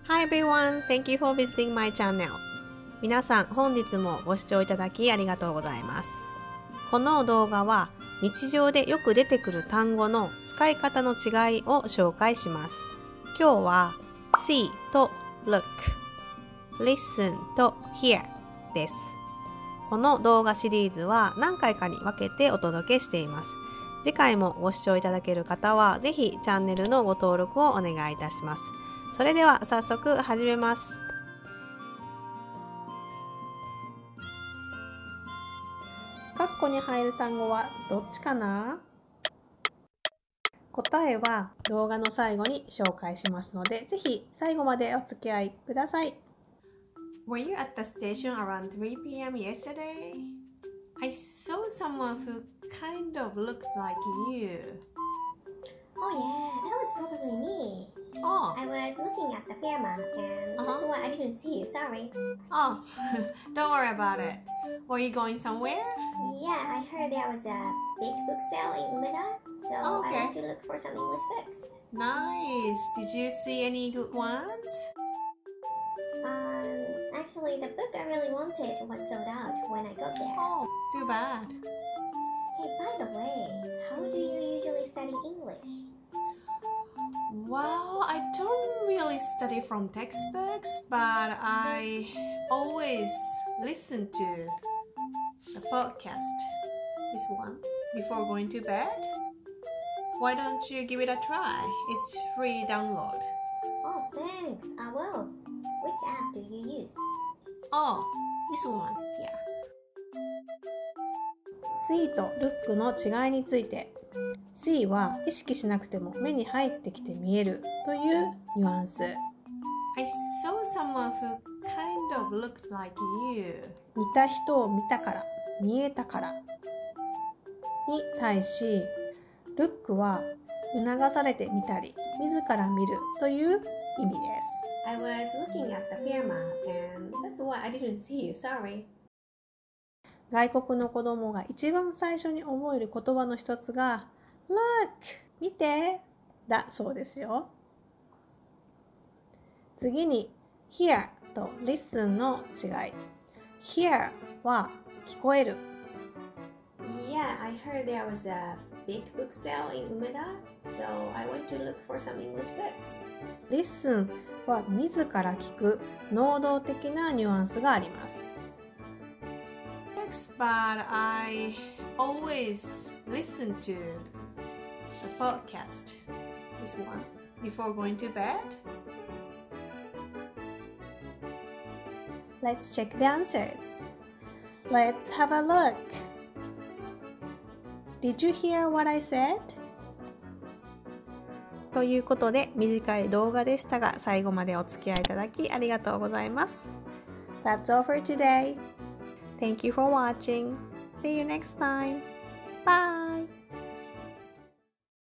Hi everyone, thank you for visiting my channel. 皆さん、本日もご視聴いただきありがとうございます。この動画は日常でよく出てくる単語の使い方の違いを紹介します。今日は see と look、listen と hear です。この動画シリーズは何回かに分けてお届けしています。次回もご視聴いただける方はぜひチャンネルのご登録をお願いいたします。それでは早速始めます。括弧に入る単語はどっちかな？答えは動画の最後に紹介しますので、ぜひ最後までお付き合いください。Were you at the station around 3 p.m. yesterday? I saw someone who kind of looked like you. Oh yeah, that was probably me. Oh. I was looking at the Fairmont and that's why I didn't see you, sorry. Oh, don't worry about it. Were you going somewhere? Yeah, I heard there was a big book sale in Umeda, so I went to look for some English books. Nice. Did you see any good ones? Actually, the book I really wanted was sold out when I got there. Oh, too bad. Hey, by the way, how do you usually study English? Well, I don't really study from textbooks, but I always listen to the podcast, this one, before going to bed. Why don't you give it a try? It's free download. Oh, thanks, I will. Which app do you use? Oh, this one, yeah. See と look の違いについて。See は意識しなくても目に入ってきて見えるというニュアンス。I saw someone who kind of looked like you. 似た人を見たから、見えたからに対し、look は促されてみたり、自ら見るという意味です。I was looking at the Fairmont and that's why I didn't see you, sorry. 外国の子供が一番最初に覚える言葉の一つが Look! 見てだそうですよ。次に Hear と Listen の違い。Hear は聞こえる。 Yeah, I heard there was a big book sale in Umeda, so I went to look for some English books. Listen は自ら聞く能動的なニュアンスがあります。But I always listen to the podcast, this one, before going to bed. Let's check the answers. Let's have a look. Did you hear what I said? ということで短い動画でしたが最後までお付き合いいただきありがとうございます。That's all for today. Thank you for watching. See you next time. Bye.